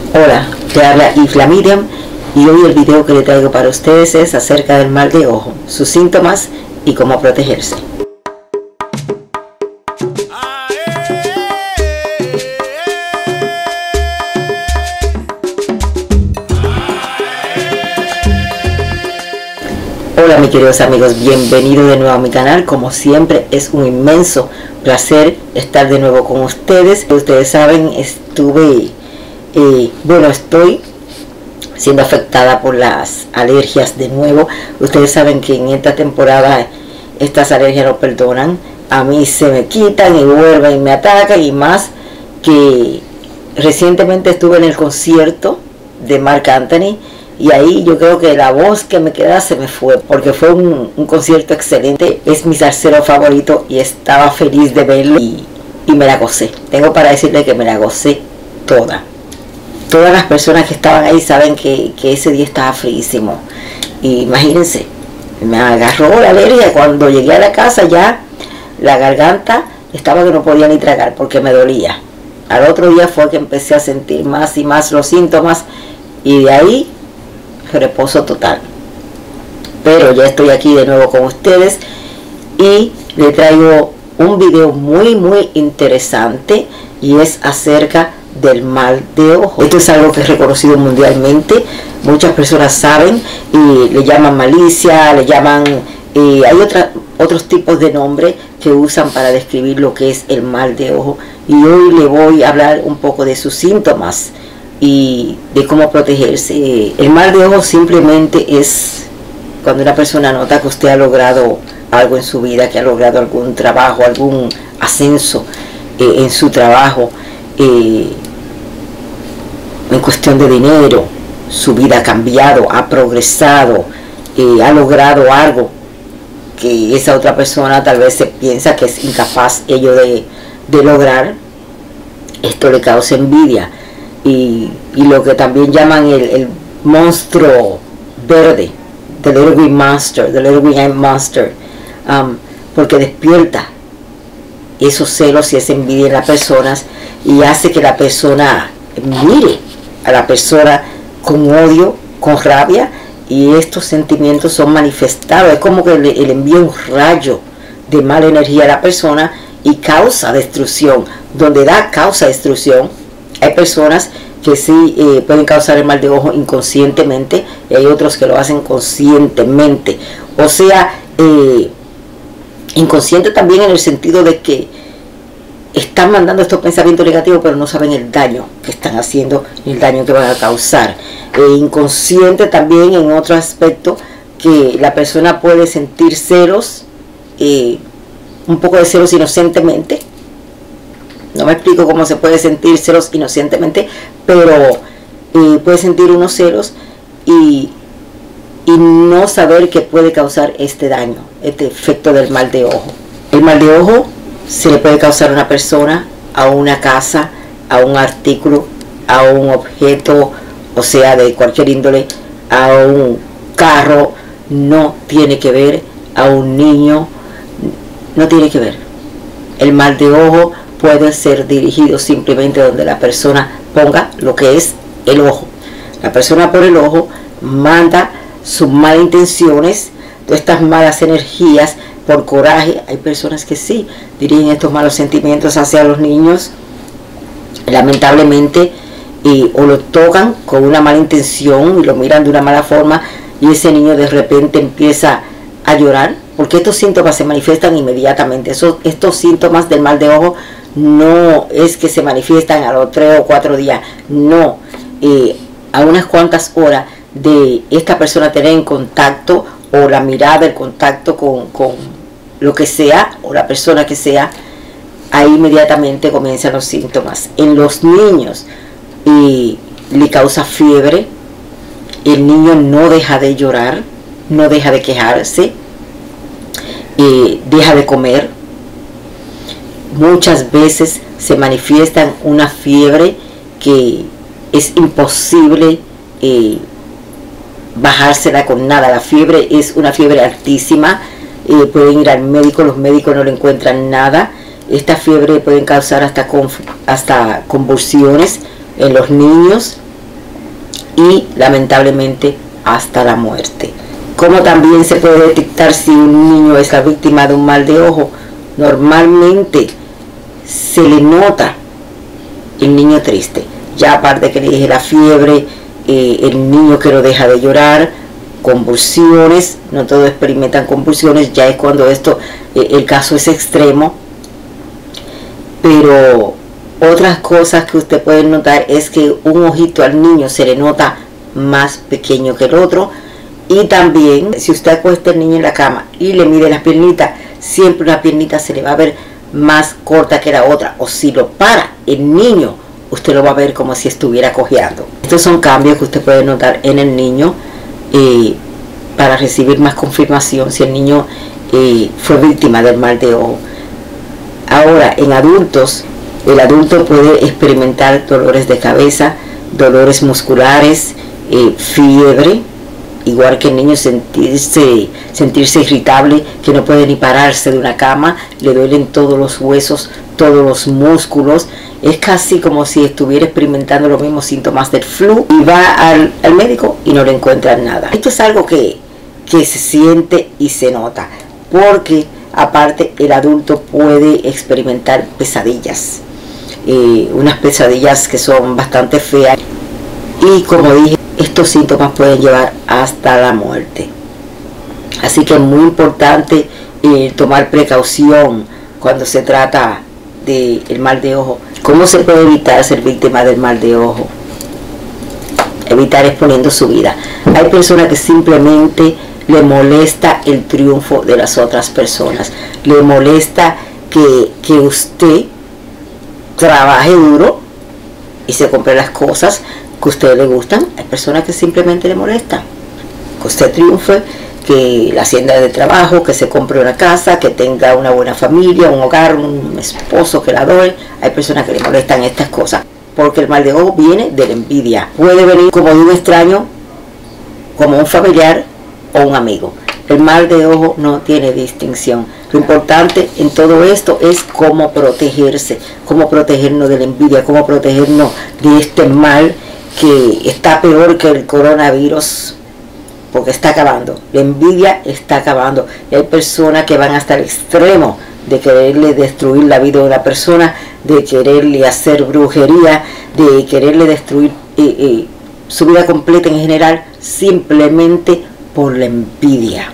Hola, te habla Ifla Miriam y hoy el video que le traigo para ustedes es acerca del mal de ojo, sus síntomas y cómo protegerse. Hola mis queridos amigos, bienvenidos de nuevo a mi canal. Como siempre es un inmenso placer estar de nuevo con ustedes. Ustedes saben, estoy siendo afectada por las alergias de nuevo. Ustedes saben que en esta temporada estas alergias no perdonan. A mí se me quitan y vuelven y me atacan, y más que recientemente estuve en el concierto de Marc Anthony y ahí yo creo que la voz que me quedaba se me fue, porque fue un concierto excelente. Es mi salsero favorito y estaba feliz de verlo y me la gocé. Tengo para decirle que me la gocé toda. Todas las personas que estaban ahí saben que ese día estaba fríísimo. Y imagínense, me agarró la alergia. Cuando llegué a la casa ya la garganta estaba que no podía ni tragar porque me dolía. Al otro día fue que empecé a sentir más y más los síntomas y de ahí reposo total. Pero ya estoy aquí de nuevo con ustedes y le traigo un video muy interesante, y es acerca del mal de ojo. Esto es algo que es reconocido mundialmente. Muchas personas saben y le llaman malicia, le llaman hay otros tipos de nombres que usan para describir lo que es el mal de ojo, y hoy le voy a hablar un poco de sus síntomas y de cómo protegerse. El mal de ojo simplemente es cuando una persona nota que usted ha logrado algo en su vida, que ha logrado algún trabajo, algún ascenso en su trabajo, en cuestión de dinero, su vida ha cambiado, ha progresado, ha logrado algo que esa otra persona tal vez se piensa que es incapaz ello de lograr. Esto le causa envidia y lo que también llaman el monstruo verde, the little green monster, the little green monster, porque despierta esos celos y esa envidia en las personas y hace que la persona mire a la persona con odio, con rabia, y estos sentimientos son manifestados. Es como que le envía un rayo de mala energía a la persona y causa destrucción. Donde da causa destrucción, hay personas que sí pueden causar el mal de ojo inconscientemente, y hay otros que lo hacen conscientemente. O sea, inconsciente también en el sentido de que están mandando estos pensamientos negativos, pero no saben el daño que están haciendo, el daño que van a causar. Inconsciente también en otro aspecto, que la persona puede sentir celos, un poco de celos inocentemente. No me explico cómo se puede sentir celos inocentemente, pero puede sentir unos celos y no saber que puede causar este daño, este efecto del mal de ojo. El mal de ojo se le puede causar a una persona, a una casa, a un artículo, a un objeto, o sea, de cualquier índole, a un carro. No tiene que ver a un niño, no tiene que ver. El mal de ojo puede ser dirigido simplemente donde la persona ponga lo que es el ojo. La persona por el ojo manda sus malas intenciones, todas estas malas energías, por coraje. Hay personas que sí dirigen estos malos sentimientos hacia los niños, lamentablemente, o lo tocan con una mala intención y lo miran de una mala forma, y ese niño de repente empieza a llorar, porque estos síntomas se manifiestan inmediatamente. Estos síntomas del mal de ojo no es que se manifiestan a los 3 o 4 días, no, a unas cuantas horas de esta persona tener en contacto, o la mirada, el contacto con lo que sea, o la persona que sea, ahí inmediatamente comienzan los síntomas. En los niños le causa fiebre, el niño no deja de llorar, no deja de quejarse, deja de comer. Muchas veces se manifiestan una fiebre que es imposible bajársela con nada. La fiebre es una fiebre altísima, pueden ir al médico, los médicos no le encuentran nada. Esta fiebre puede causar hasta convulsiones en los niños, y lamentablemente hasta la muerte. ¿Cómo también se puede detectar si un niño es la víctima de un mal de ojo? Normalmente se le nota el niño triste, ya aparte que le dije la fiebre, el niño que no deja de llorar, convulsiones, no todos experimentan convulsiones, ya es cuando el caso es extremo. Pero otras cosas que usted puede notar es que un ojito al niño se le nota más pequeño que el otro, y también si usted acuesta al niño en la cama y le mide las piernitas, siempre una piernita se le va a ver más corta que la otra, o si lo para el niño, usted lo va a ver como si estuviera cojeando. Estos son cambios que usted puede notar en el niño para recibir más confirmación si el niño fue víctima del mal de ojo. Ahora, en adultos, el adulto puede experimentar dolores de cabeza, dolores musculares, fiebre, igual que el niño sentirse irritable, que no puede ni pararse de una cama, le duelen todos los huesos, todos los músculos. Es casi como si estuviera experimentando los mismos síntomas del flu, y va al médico y no le encuentran nada. Esto es algo que se siente y se nota, porque aparte el adulto puede experimentar pesadillas, unas pesadillas que son bastante feas, y como dije, estos síntomas pueden llevar hasta la muerte. Así que es muy importante tomar precaución cuando se trata del mal de ojo. ¿Cómo se puede evitar ser víctima del mal de ojo? Evitar exponiendo su vida. Hay personas que simplemente le molesta el triunfo de las otras personas. Le molesta que usted trabaje duro y se compre las cosas que a usted le gustan. Hay personas que simplemente le molestan que usted triunfe, que la hacienda de trabajo, que se compre una casa, que tenga una buena familia, un hogar, un esposo que la adore. Hay personas que le molestan estas cosas, porque el mal de ojo viene de la envidia. Puede venir como de un extraño, como un familiar o un amigo. El mal de ojo no tiene distinción. Lo importante en todo esto es cómo protegerse, cómo protegernos de la envidia, cómo protegernos de este mal que está peor que el coronavirus, porque está acabando. La envidia está acabando. Y hay personas que van hasta el extremo de quererle destruir la vida de una persona, de quererle hacer brujería, de quererle destruir su vida completa en general, simplemente por la envidia.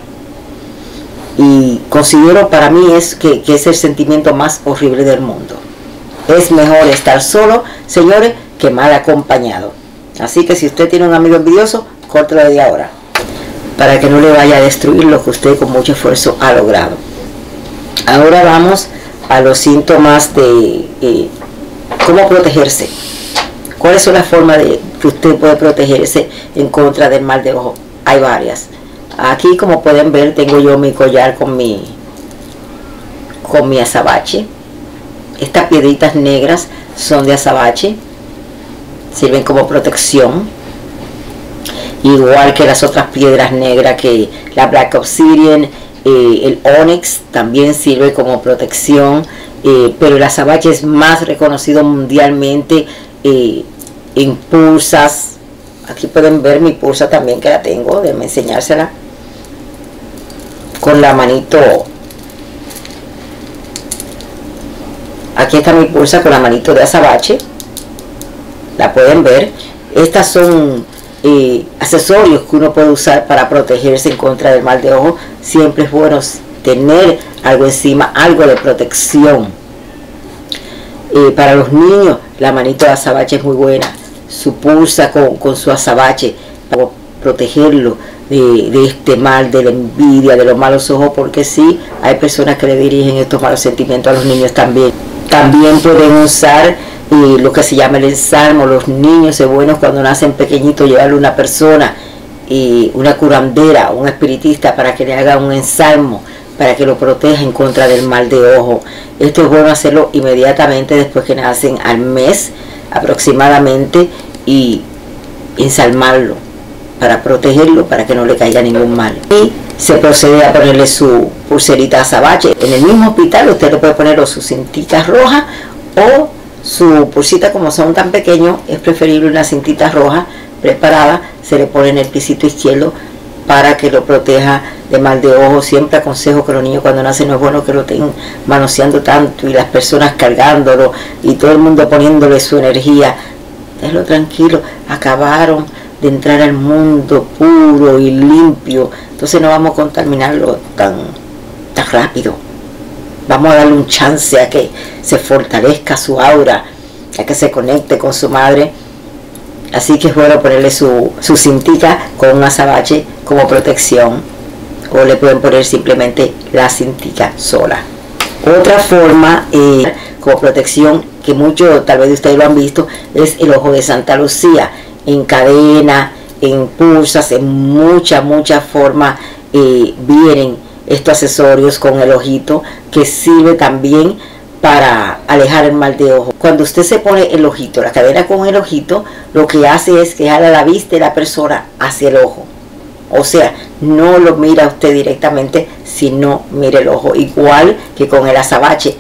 Y considero, para mí que es el sentimiento más horrible del mundo. Es mejor estar solo, señores, que mal acompañado. Así que si usted tiene un amigo envidioso, córtelo desde ahora, para que no le vaya a destruir lo que usted con mucho esfuerzo ha logrado. Ahora vamos a los síntomas de cómo protegerse. ¿Cuáles son las formas de que usted puede protegerse en contra del mal de ojo? Hay varias. Aquí, como pueden ver, tengo yo mi collar con mi azabache. Estas piedritas negras son de azabache, sirven como protección, igual que las otras piedras negras, que la Black Obsidian, el Onyx también sirve como protección, pero el azabache es más reconocido mundialmente en pulsas. Aquí pueden ver mi pulsa también, que la tengo, déjenme enseñársela, con la manito. Aquí está mi pulsa con la manito de azabache, la pueden ver. Estas son accesorios que uno puede usar para protegerse en contra del mal de ojo. Siempre es bueno tener algo encima, algo de protección. Para los niños, la manito de azabache es muy buena. Su pulsa con su azabache, para protegerlo de este mal, de la envidia, de los malos ojos, porque sí, hay personas que le dirigen estos malos sentimientos a los niños también. También pueden usar lo que se llama el ensalmo. Los niños es bueno cuando nacen pequeñitos llevarle a una persona, una curandera, un espiritista, para que le haga un ensalmo, para que lo proteja en contra del mal de ojo. Esto es bueno hacerlo inmediatamente después que nacen, al mes aproximadamente, y ensalmarlo para protegerlo, para que no le caiga ningún mal. Y se procede a ponerle su pulserita azabache. En el mismo hospital usted le puede poner o su cintita roja o su pulsita. Como son tan pequeños, es preferible una cintita roja, preparada, se le pone en el pisito izquierdo para que lo proteja de mal de ojo. Siempre aconsejo que los niños cuando nacen no es bueno que lo estén manoseando tanto y las personas cargándolo y todo el mundo poniéndole su energía. Déjalo tranquilo, acabaron de entrar al mundo puro y limpio, entonces no vamos a contaminarlo tan rápido. Vamos a darle un chance a que se fortalezca su aura, a que se conecte con su madre. Así que es bueno ponerle su cintica con un azabache como protección, o le pueden poner simplemente la cintica sola. Otra forma como protección que muchos tal vez ustedes lo han visto es el ojo de Santa Lucía, en cadena, en pulsas, en muchas formas vienen estos accesorios con el ojito, que sirve también para alejar el mal de ojo. Cuando usted se pone el ojito, la cadena con el ojito, lo que hace es que jala la vista de la persona hacia el ojo. O sea, no lo mira usted directamente, sino mira el ojo. Igual que con el azabache,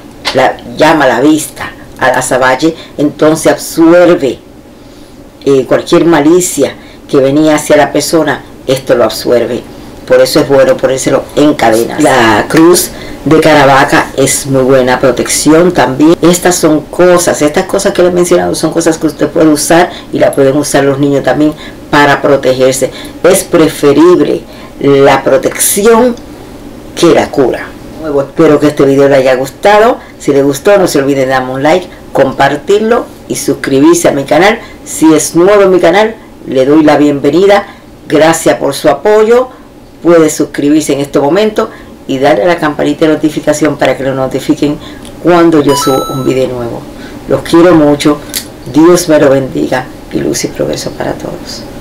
llama la vista al azabache, entonces absorbe cualquier malicia que venía hacia la persona, esto lo absorbe. Por eso es bueno ponérselo en cadenas. La cruz de Caravaca es muy buena protección también. Estas cosas que le he mencionado son cosas que usted puede usar y la pueden usar los niños también para protegerse. Es preferible la protección que la cura. Luego, espero que este video le haya gustado. Si le gustó, no se olvide de darme un like, compartirlo y suscribirse a mi canal. Si es nuevo en mi canal, le doy la bienvenida. Gracias por su apoyo. Puede suscribirse en este momento y darle a la campanita de notificación para que lo notifiquen cuando yo subo un video nuevo. Los quiero mucho. Dios me lo bendiga y luz y progreso para todos.